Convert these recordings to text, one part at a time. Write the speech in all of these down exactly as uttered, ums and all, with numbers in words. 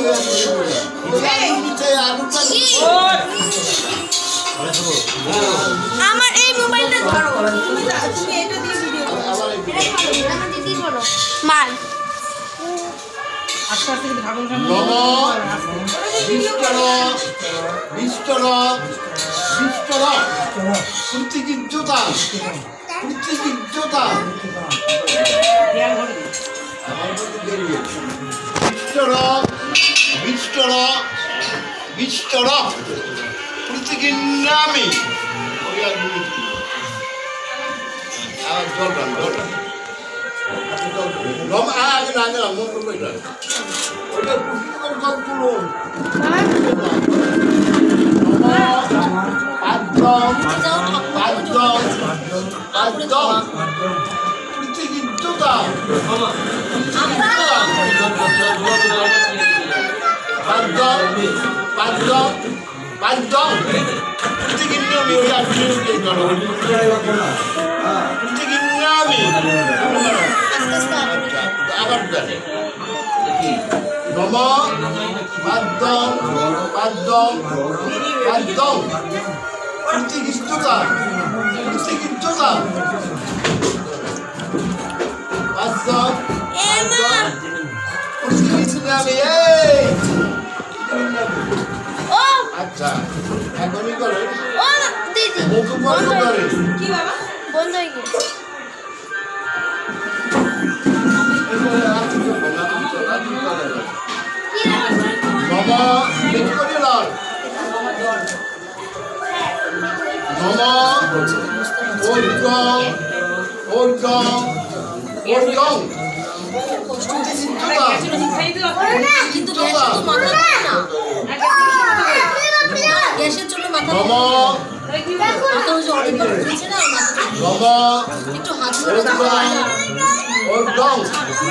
আমার এই মোবাইলটা ধরো তুমি এটা দিয়ে ভিডিও করো আমার দিদি করো মার আস্তে আস্তে কিন্তু ঠাকুর ঠাকুর বিষ্টর বিষ্টর বিষ্টর প্রতিকিজ্জতা প্রতিকিজ্জতা বিষ্টর বিষ্টর বিষ্টর প্রতিকিন্নামি আর জল গান জল Lom ah cái này là môn của mình rồi. Ôi trời, con con tu luôn. Bát con, bát con, bát con. Cái gì chỗ ta? Bát con, bát con, bát con. Cái gì nó miêu ra miêu cái rồi. Cái gì nyami. আবার জানে নম পাদ্যম পাদ্যম পাদ্যম প্রতিকিজ্জতা প্রতিকিজ্জতা পাদ্যম পাদ্যম প্রতিকিজ্জনামি এই ও আচ্ছা এখনই করে ও দিদি মুখ বন্ধ করে কি বাবা বন্ধ হয়ে গেছে Mama, দেখি করি লাল Mama, ওরগং ওরগং ওরগং কিন্তু গ্যাসের তো মাথা না গ্যাসের জন্য মাথা Mama, মাথা ওই যে অনেকবার ঘুরছে না Mama, একটু হাত ধরে দাও ওরগং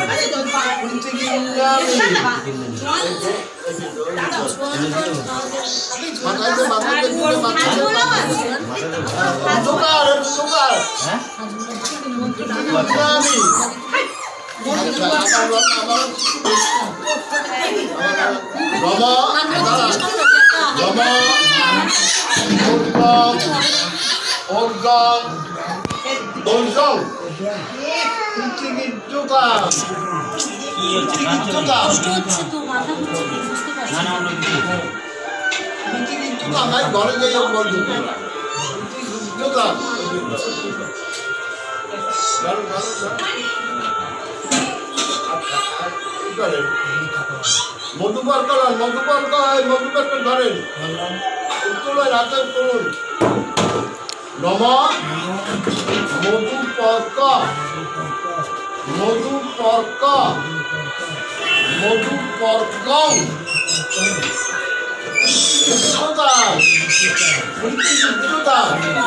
মাথাতে মাথাতে দিলে মাথাতে সুগার সুগার হ্যাঁ আমি বাবা বাবা ওরগং ওরগং ওরগং প্রতিকিজ্জতা প্রতিকিজ্জতা না না আমরা প্রতিকিজ্জতা নাই ঘরে যাইও বলবো প্রতিকিজ্জতা গাল গাল আচ্ছা কি করে মধুবার করেন মধুবার কয় মধুবার করে ধরেন তুলুন হাতে তুলুন নম মধুপর্ক মধুপর্ক মধুপর্কং বিশ্বতা বিশ্বতা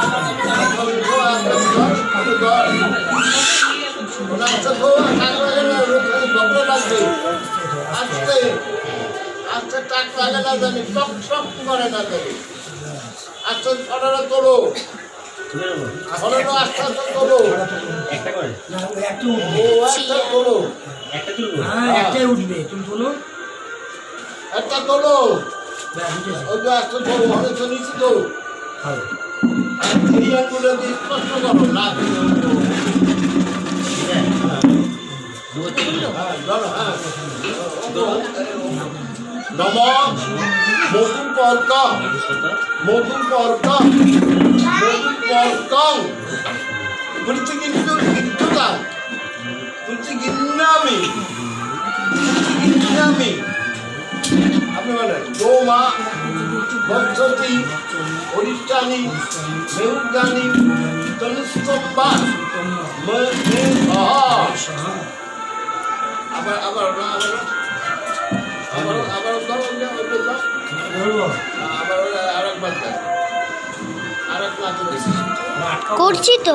আস্তে আস্তে টাক লাগে না জানি টক টক করে না জানি আস্তে ছড়াটা তোলো ছড়াটা আস্তে আস্তে তোলো একটা করে ও একটা তোলো একটা তুলবো হ্যাঁ একটাই উঠবে তুমি তোলো একটা তোলো ওই যে আস্তে তোলো অনেক তো নিচে তোলো আর তিন আঙ্গুলে দিয়ে স্পষ্ট করো না নম মধুপর্ক মধুপর্ক মধুপর্কং প্রতিকিজ্জতা প্রতিকিন্নামি প্রতিকিন্নামি আপনি বলেন গোমা বদ্ধতি অরিষ্টানি মেহুগানি তনুস্তম্বা আবার আবার আবার আবার আবার আবার আরেকবার আরেকবার করছি তো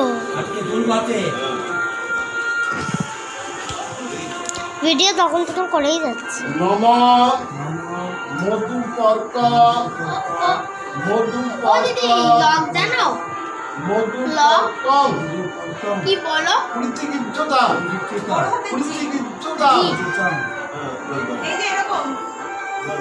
ভিডিও তখন তখন করেই যাচ্ছে নম মধুপর্ক মধুপর্ক জানো মধুপর্কং কি বলো প্রতিকিজ্জতা প্রতিকিজ্জতা এই যে এরকম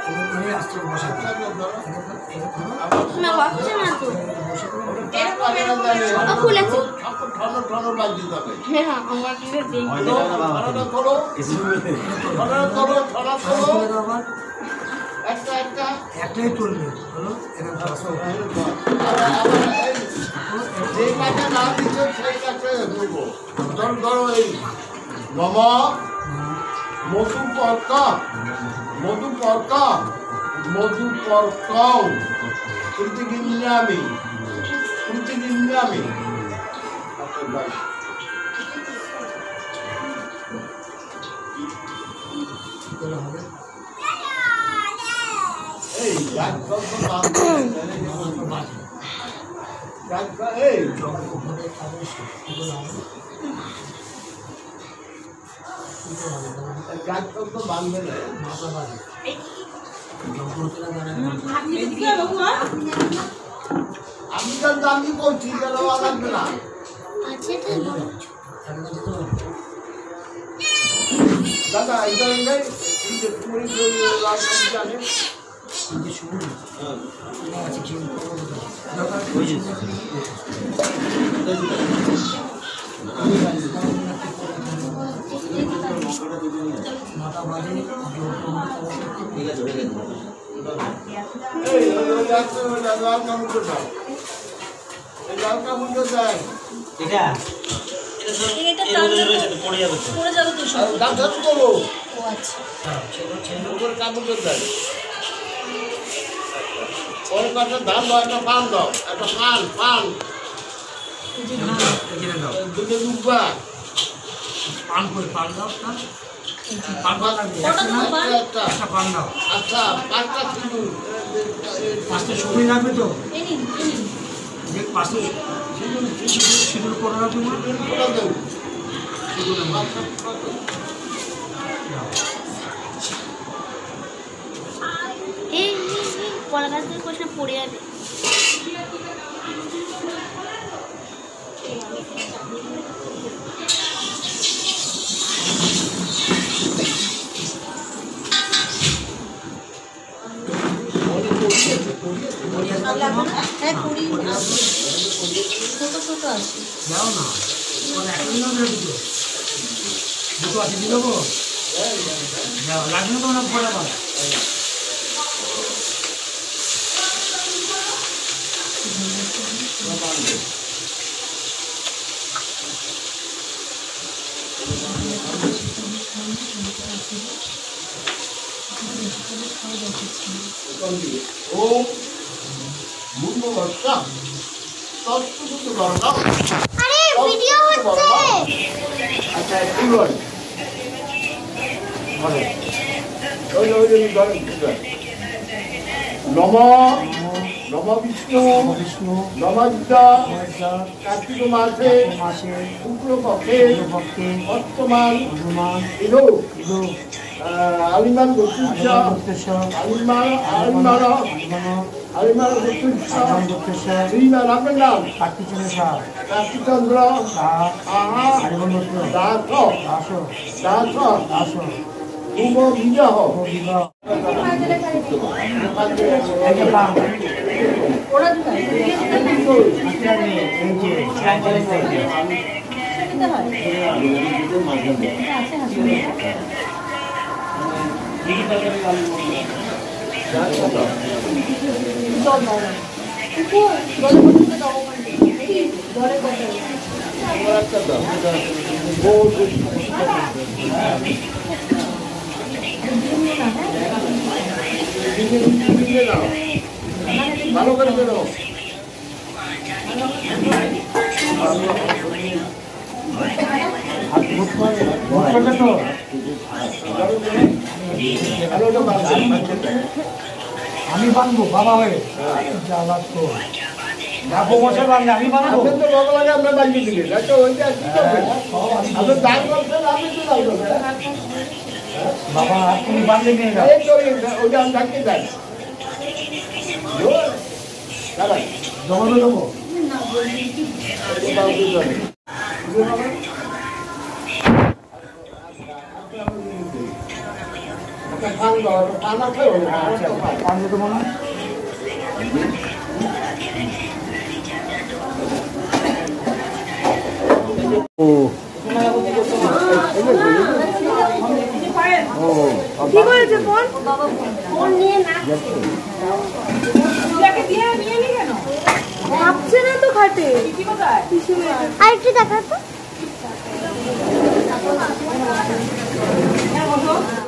এখানে আসছে বসে আচ্ছা, ধরো। না বাচ্চা না তো টাক লাগে না জানি। ও খুলেছে ঠাকুর ঠনো ঠনো বাজিয়ে যাবে। হ্যাঁ আমার কিন্তু দেখি ঠনোটা তোলো, ঠনোটা তোলো, ঠনা তোলো। তুলে দাও আবার একটা একটা একটাই তুলবে হলো এখানে বসো যে কাছে না দিচ্ছে সেই কাছে ধরবো। ধর ধরো এই নম মধু পর্ক মধু পর্ক মধু পর্ক প্রতিগিন্যামি প্রতিগিন্যামি হবে এই গাছ গল্প নাম গাছ এই গাছ গল্প বাঁধবে না আমি তো দামি করছি যেন লাগবে না আছে তো বড় দাদা এইবার নেই তুমি জানে মাথা বাজে এই ওই রাস্তা লাল কামড় দাও এই লাল কামড় দেয় এটা এটা এটা পড়ে যাবে তো পড়ে যাবে তো সব দাম ধর করো ও আচ্ছা উপরে কামড় দেয় পরে কটা ধান দাও একটা পান দাও একটা পান পান দুটো দুব্বা পান করে পান দাও না পান লাগবে একটা একটা পান দাও আচ্ছা পাঁচটা সিঁদুর পাঁচটা শুকনি লাগবে তো এই নিন এই নিন দেখ পাঁচটা সিঁদুর সিঁদুর করে রাখবে না করে দেবো সিঁদুর এই কলা গাছ থেকে কোথায় পড়ে যাবে হ্যাঁ কুড়ি ছোট ছোট আছে যাও না ওটা একটা দিন হবে দুটো দুটো আছে দিয়ে দেবো যাও লাগবে না তোমরা পরে পাবে ও মুন্ড বর্ষা তত্ত্ব শুধু বর্ষা আরে ভিডিও হচ্ছে আচ্ছা কি বল বলো ওই ওই ওই ধরেন নম নম বিষ্ণু বিষ্ণু নম বিদ্যা মহেশ্বর কার্তিক মাসে মাসে শুক্ল পক্ষে ভক্তি বর্তমান হনুমান ইলো ইদু আলিমান গোত্রীশ গুপ্তেশ্বর আলিমান আলিমান হনুমান আলিমান গোত্রীশ আদান গুপ্তেশ্বর শ্রীমান আপনার নাম কার্তিচন্দ্র শাহ কার্তিকচন্দ্র শাহ আহা হরিবন দত্ত দাস দাস দাস দাস শুভ বিবাহ বিবাহ এই যে পান এই যে ভালো করে বেরো আমি বানবো বাবা হয়ে জ্বালা তো যাবো বছর বানলে আমি বানাবো আপনার তো বড় লাগে আমরা বানিয়ে দিলে তো ওইটা কি করবেন আপনার দান করছেন আপনি তো দান করবেন বাবা তুমি বানলে নিয়ে যাও এই তো ওইটা আমি থাকতে চাই দাঁড়ান জমা দেবো একটা পান দাও পান আছে পান দিতে মনে হয় ও কি করেছে ফোন ফোন নিয়ে না ভাবছে না তো খাটে আর একটু দেখাতো